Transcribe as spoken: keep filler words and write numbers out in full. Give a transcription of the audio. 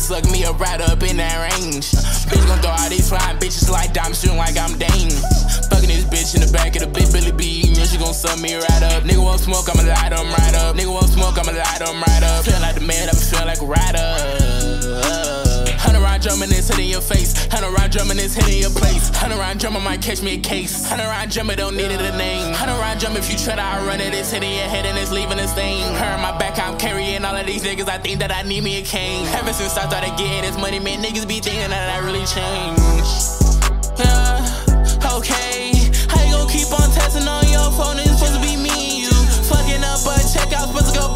suck me up right up in that range. Bitch gon' throw all these flying bitches like diamonds, shooting like I'm Dane. Fucking this bitch in the back of the big Billy B, and she gon' suck me right up. Nigga won't smoke, I'ma light 'em right up. Nigga won't smoke, I'ma light 'em right up. Feel like the man, I be feel like a rider. Hundred round drumming is hitting your face. Hundred round drumming is hitting your place. Hundred round drumming might catch me a case. Hundred round drumming don't need it a name. Hundred round drumming if you try to outrun it, it's hitting your head and it's leaving a stain. Her on my back, I'm carrying all of these niggas. I think that I need me a cane. Ever since I started getting this money, man, niggas be thinking that I really changed. Yeah, okay. How you gon' keep on testing on your phone? It's supposed to be me and you. Fucking up, but check out, supposed to go